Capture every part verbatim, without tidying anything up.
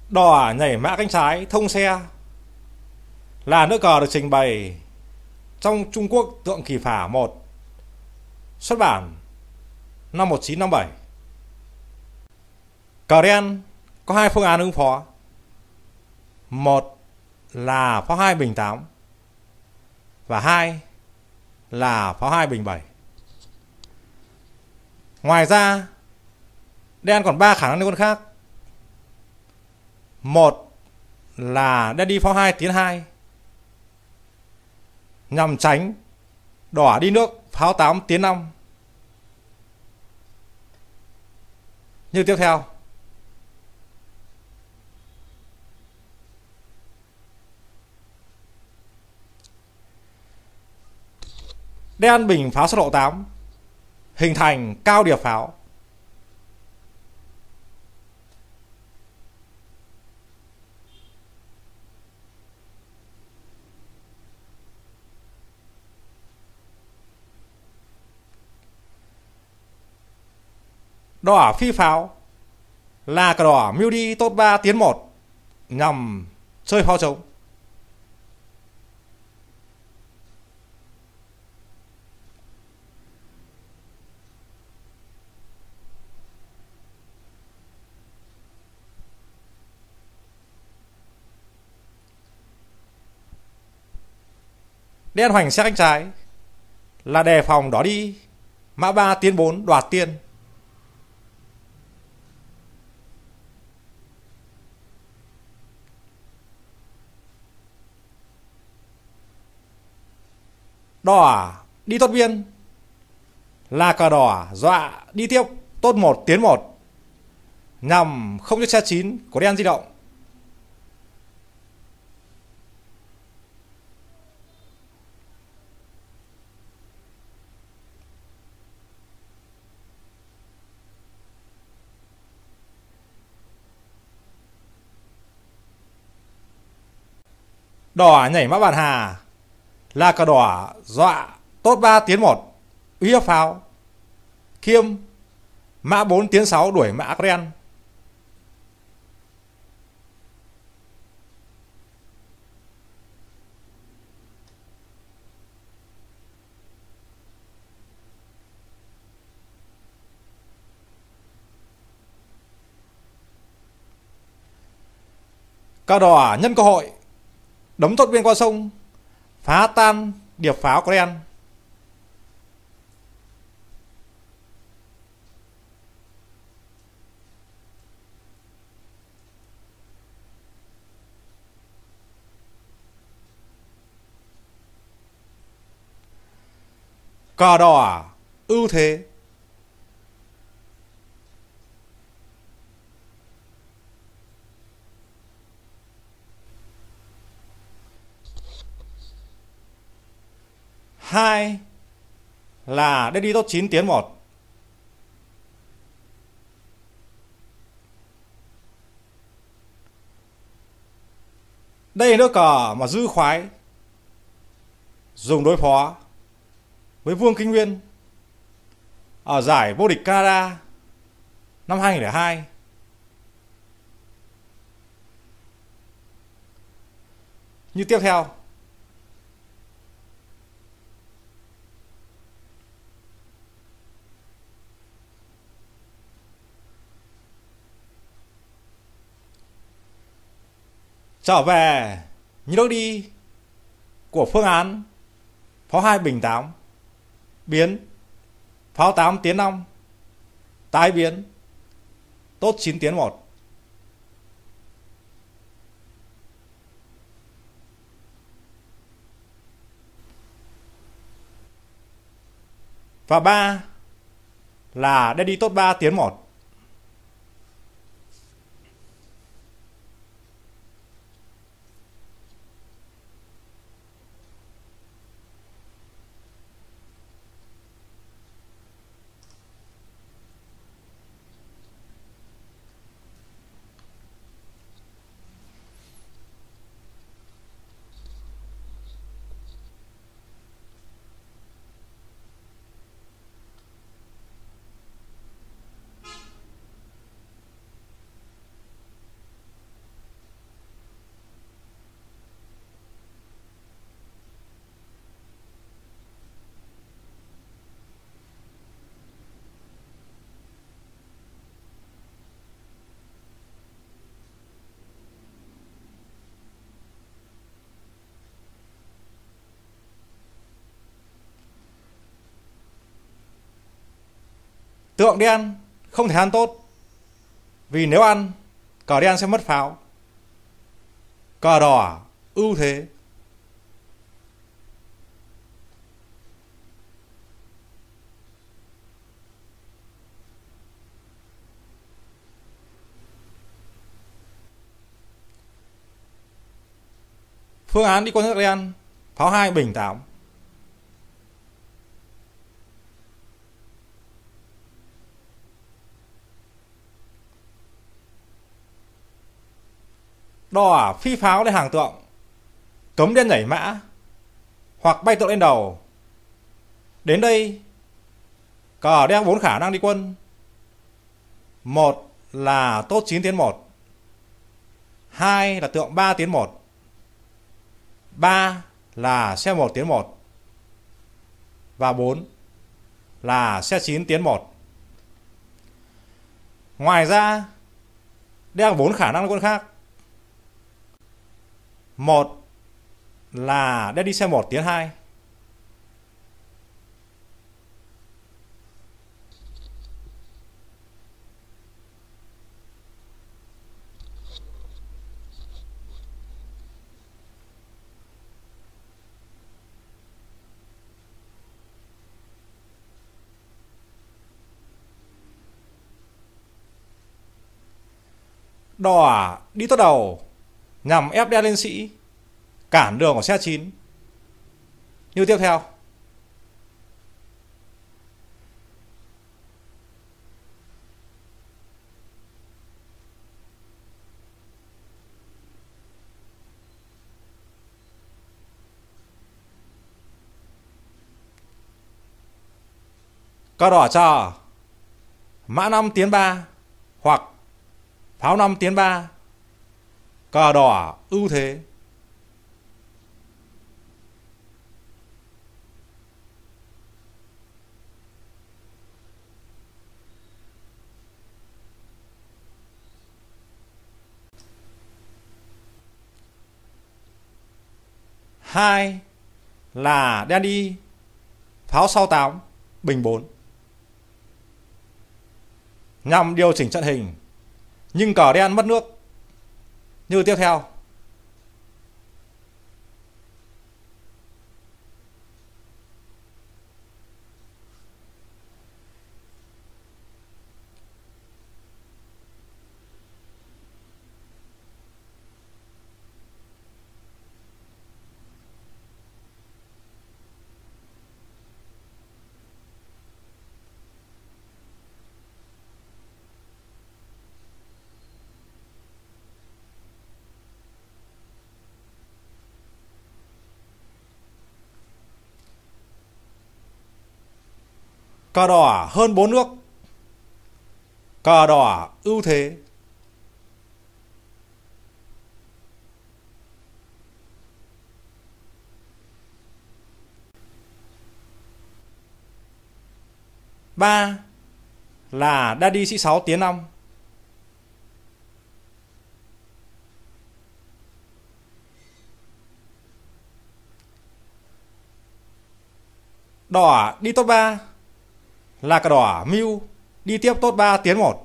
Đỏ nhảy mã cánh trái thông xe là nước cờ được trình bày trong Trung Quốc tượng kỳ phả một, xuất bản năm một nghìn chín trăm năm mươi bảy. Cờ đen có hai phương án ứng phó. Một là pháo hai bình tám và hai là pháo hai bình bảy. Ngoài ra, đen còn ba khả năng liên quân khác. Một là đen đi pháo hai tiến hai nhằm tránh đỏ đi nước pháo tám tiến năm. Như tiếp theo. Đen bình pháo sơ lộ tám hình thành cao điệp pháo. Đỏ phi pháo là cờ đỏ mưu đi tốt ba tiến một nhằm chơi pháo trống. Đen hoành xe cánh trái là đề phòng đỏ đi mã ba tiến bốn đoạt tiên. Đỏ đi tốt biên là cờ đỏ dọa đi tiếp tốt một tiến một nhằm không cho xe chín của đen di động. Đỏ nhảy mã bàn hà là cờ đỏ dọa tốt ba tiến một uy hiếp pháo. Khiêm mã bốn tiến sáu đuổi mã đen. Cờ đỏ nhân cơ hội đấm tốt biên qua sông phá tan điệp pháo của đen. Cờ đỏ ưu thế. Hai là đen đi tốt chín tiến một. Đây là nước cờ mà Dư Khoái dùng đối phó với Vương Kinh Nguyên ở giải vô địch Canada năm hai nghìn không trăm lẻ hai. Như tiếp theo. Trở về như nước đi của phương án pháo hai bình tám biến pháo tám tiến năm tái biến tốt chín tiến một. Và ba là đen đi tốt ba tiến một. Tượng đen không thể ăn tốt, vì nếu ăn, cờ đen sẽ mất pháo. Cờ đỏ ưu thế. Phương án đi quân nước đen, pháo hai bình tám. Đỏ phi pháo lên hàng tượng, cấm đen nhảy mã hoặc bay tượng lên đầu. Đến đây, cờ đen bốn khả năng đi quân. Một là tốt chín tiến một, hai là tượng ba tiến một, ba là xe một tiến một, và bốn là xe chín tiến một. Ngoài ra, đen bốn khả năng quân khác. Một là đen đi xe một tiến hai. Đỏ đi tốt đầu nhằm ép đen lên sĩ, cản đường của xe chín. Như tiếp theo. Cờ đỏ chờ mã năm tiến ba hoặc pháo năm tiến ba. Cờ đỏ ưu thế. Hai là đen đi pháo sau tám bình bốn, nhằm điều chỉnh trận hình, nhưng cờ đen mất nước. Như tiếp theo. Cờ đỏ hơn bốn nước. Cờ đỏ ưu thế. Ba là đa đi sĩ sáu tiến năm. Đỏ đi tốt ba là cờ đỏ mưu đi tiếp tốt ba tiến một.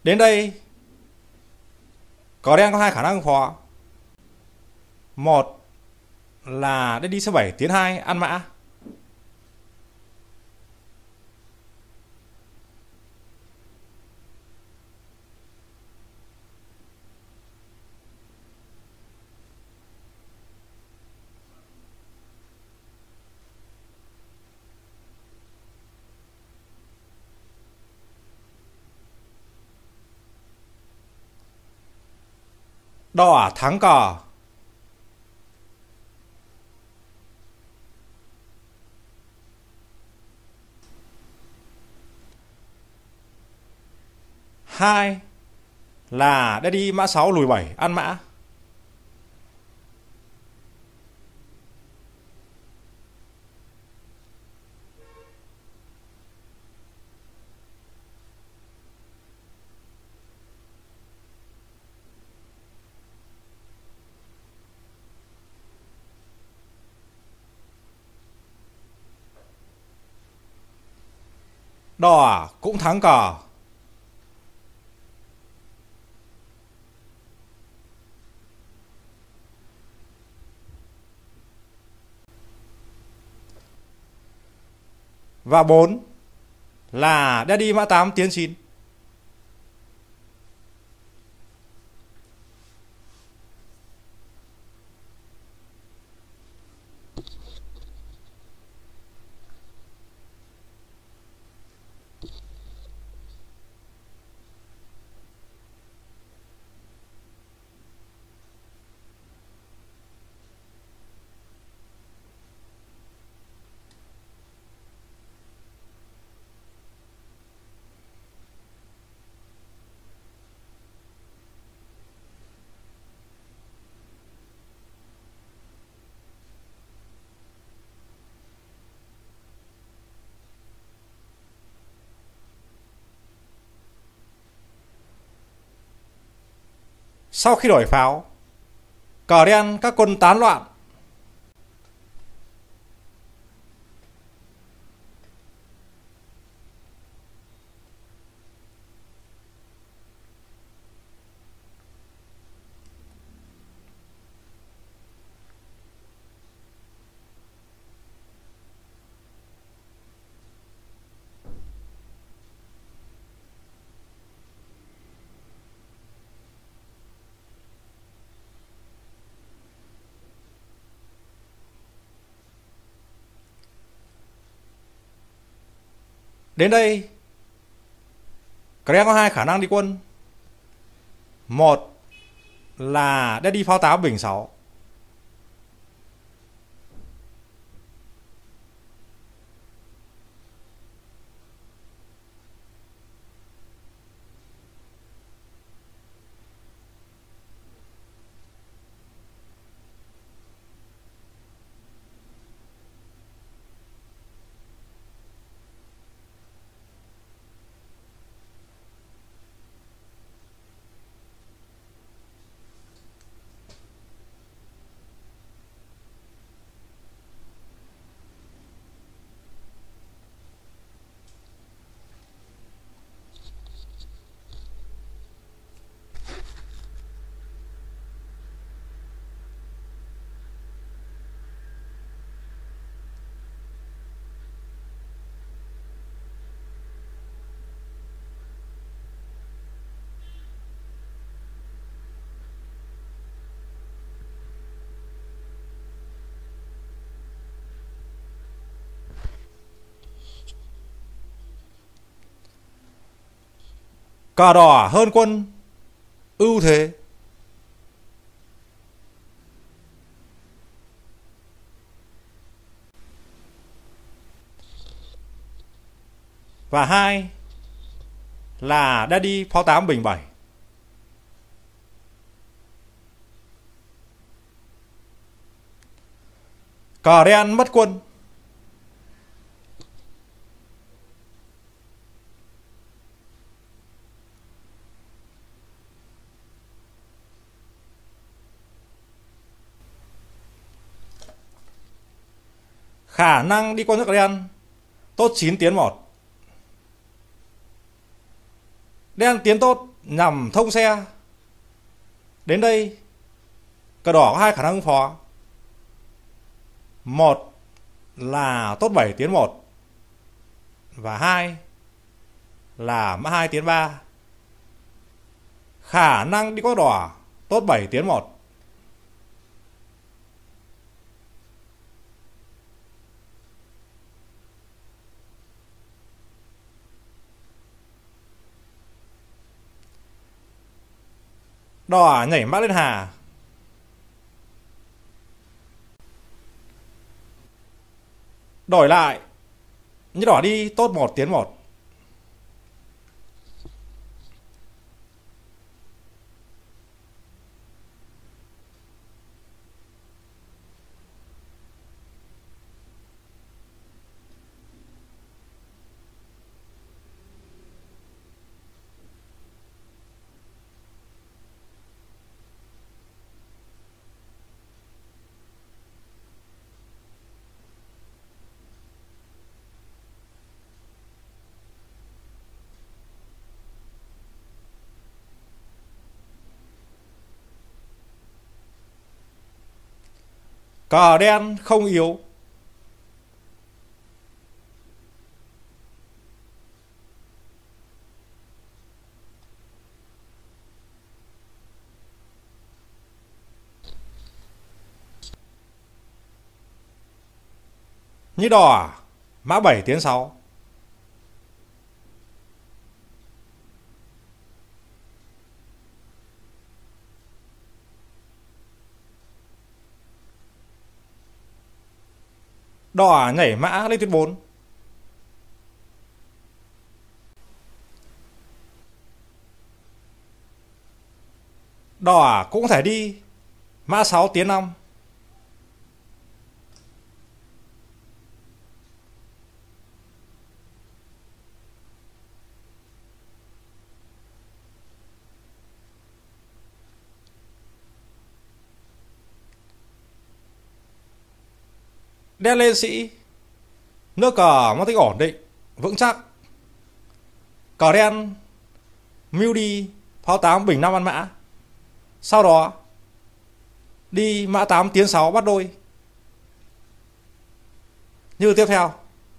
Đến đây cờ đen có hai khả năng ứng phó. Một là để đi số bảy tiến hai ăn mã. Đỏ thắng cờ. Hai là để đi mã sáu lùi bảy ăn mã. Đỏ cũng thắng cờ. Và bốn là để đi mã tám tiến chín. Sau khi đổi pháo, cờ đen các quân tán loạn. Đến đây cờ đen có hai khả năng đi quân. Một là để đi pháo tám bình sáu. Cờ đỏ hơn quân, ưu thế. Và hai là đã đi pháo tám bình bảy. Cờ đen mất quân. Khả năng đi con nước đen tốt chín tiến một. Đen tiến tốt nhằm thông xe. Đến đây, cờ đỏ có hai khả năng ứng phó. Một là tốt bảy tiến một, và hai là mã hai tiến ba. Khả năng đi có đỏ tốt bảy tiến một. Đỏ nhảy mã lên hà. Đổi lại, như đỏ đi tốt một tiến một. Cờ đen không yếu. Như đỏ mã bảy tiến sáu. Đỏ nhảy mã lên tuyến bốn. Đỏ cũng thể đi mã sáu tiến năm. Đen lên sĩ. Nước cờ mang tính ổn định, vững chắc. Cờ đen mưu đi pháo tám bình năm ăn mã. Sau đó đi mã tám tiến sáu bắt đôi. Như tiếp theo.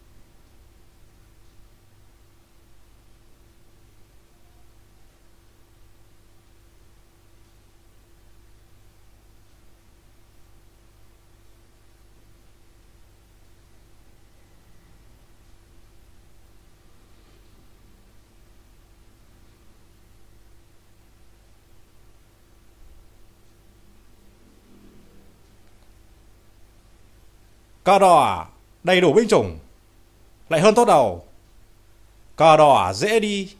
Cờ đỏ đầy đủ binh chủng, lại hơn tốt đầu. Cờ đỏ dễ đi.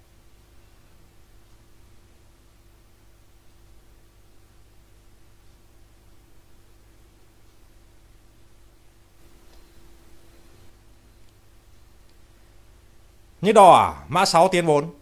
Như đỏ mã sáu tiến bốn.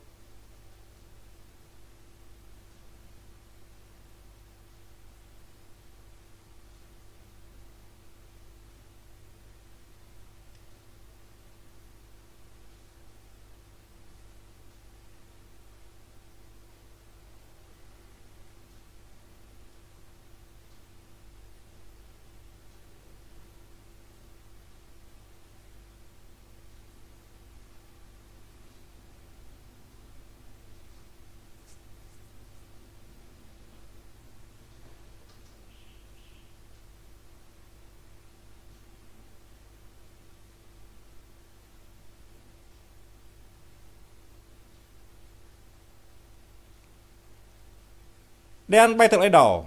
Đen bay thượng lên đầu.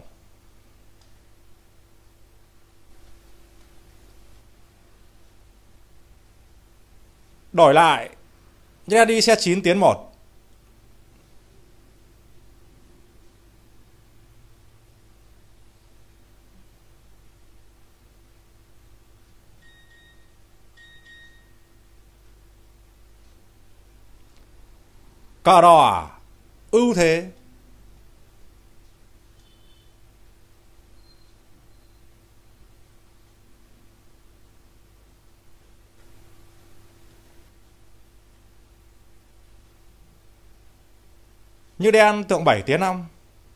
Đổi lại, đen đi xe chín tiến một. Cờ đỏ ưu thế. Như đen tượng bảy tiến năm.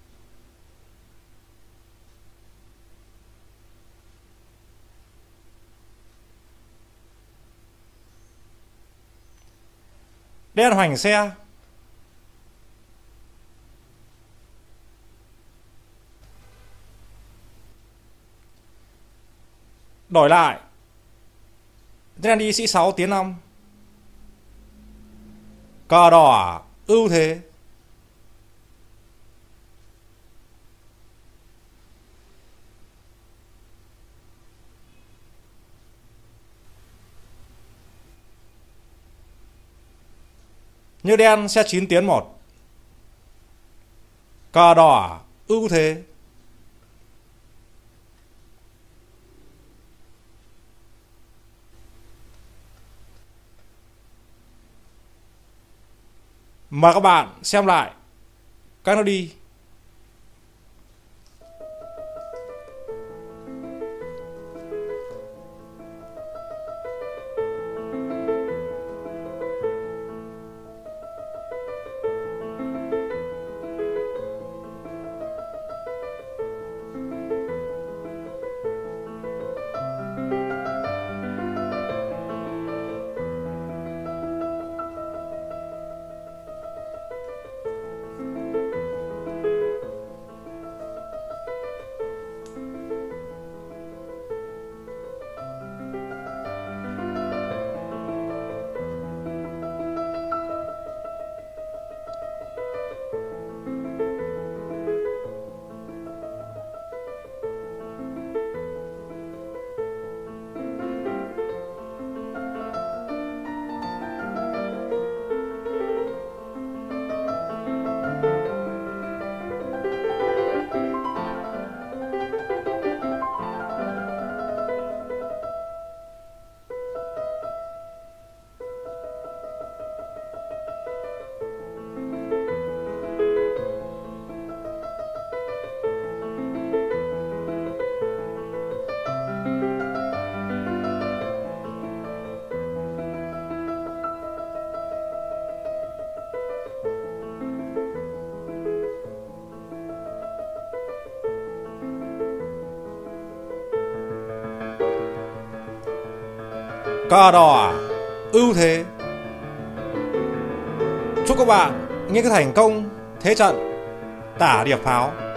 Đen hoành xe. Đổi lại. Đen đi sĩ sáu tiến năm. Cờ đỏ ưu thế. Như đen xe chín tiến một. Cờ đỏ ưu thế. Mời các bạn xem lại các nó đi. Cờ đỏ ưu thế. Chúc các bạn nghe cái thành công thế trận tả điệp pháo.